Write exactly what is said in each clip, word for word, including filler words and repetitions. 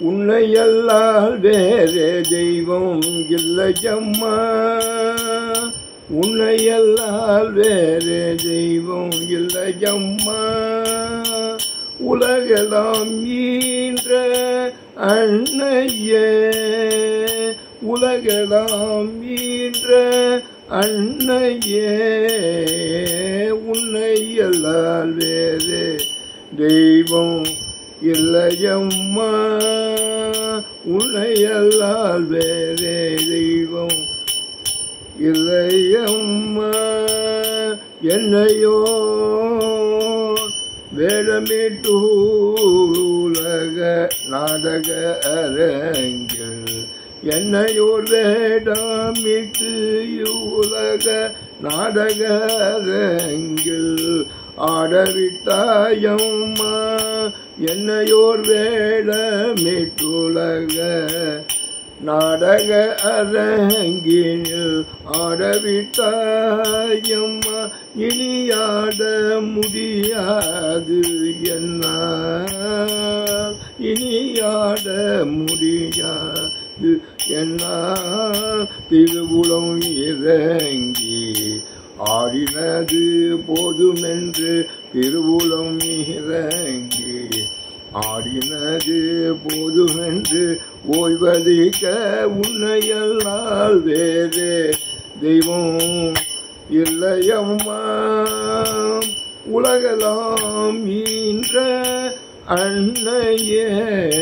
உன்னையல்லால் வேறே தெய்வம் இல்லையம்மா, உன்னையல்லால் வேறே தெய்வம் இல்லையம்மா. உலகெல்லாம் ஈன்ற அன்னையே, உலகெல்லாம் ஈன்ற அன்னையே, உன்னையல்லால் வேறே தெய்வம் இல்லையம்மா, உன்னையல்லால் வேறே தெய்வம் இல்லையம்மா. என்னையோ வேடமிட்டு உலக நாடக அரங்கில், என்னையோர் வேடமிட்டு உலக நாடக அரங்கில் ஆடவிட்டாயம்மா. என்னையோர் வேடமிட்டுலக நாடக அரங்கினில் ஆடவிட்டாயம்மா. இனியாட முடியாது என்னால், இனியாட முடியாது என்னால். திருவுளம் இறங்கி ஆடினது போதுமென்று, திருவுளம் இறங்கி ஆடினது போதுமென்று ஓய்வதிக்க, உன்னையல்லால் வேறே தெய்வம் இல்லையம்மா. உலகெல்லாம் ஈன்ற அன்னையே,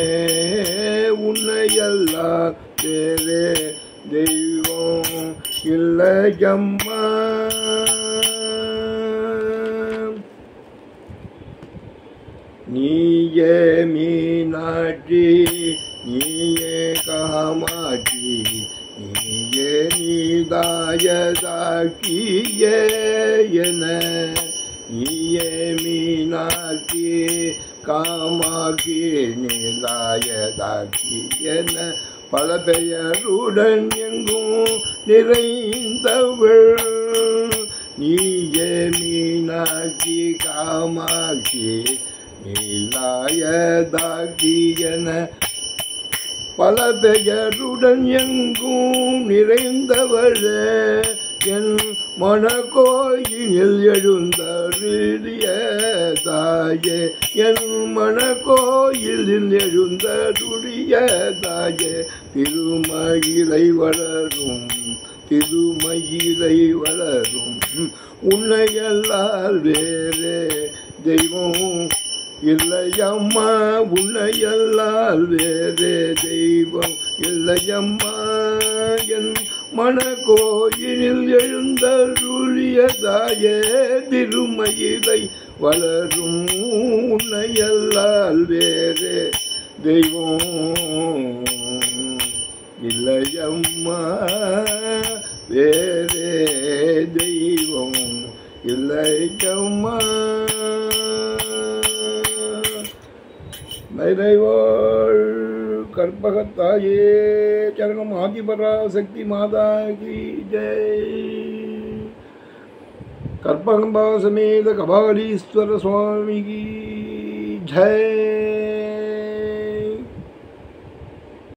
உன்னையல்லால் வேறே தெய்வம் இல்லையம்மா. நீயே மீனாட்சி, நீயே காமாட்சி, நீயே நீதாயதாக்கியே என. நீயே மீனாட்சி காமாட்சி நீதாயதாக்கி என, பல பெயருடன் எங்கும் நிறைந்தவள். நீயே மீனாட்சி காமாட்சி நீலாயதாக்கி என, பல பெயருடன் எங்கும் நிறைந்தவளே, என் மனக்கோயிலில் எழுந்தருளிய தாயே, என் மனக்கோயிலில் எழுந்தருளிய தாயே. திருமயிலை வளரும், திருமயிலை வளரும், உன்னையல்லால் வேறே தெய்வம் இல்லையம்மா, உன்னையல்லால் வேறே தெய்வம் இல்லையம்மா. என் மனக்கோயிலில் எழுந்தருளிய தாயே, திருமயிலை வளரும், உன்னையல்லால் வேறே தெய்வம் இல்லையம்மா, வேறே தெய்வம் இல்லையம்மா. நிறைவாள் கற்பகத்தாயே சரணம். ஆதிபராசக்தி மாதா கி ஜெய். கற்பகம்பா சமேத கபாலீஸ்வர சுவாமி கி ஜெய்.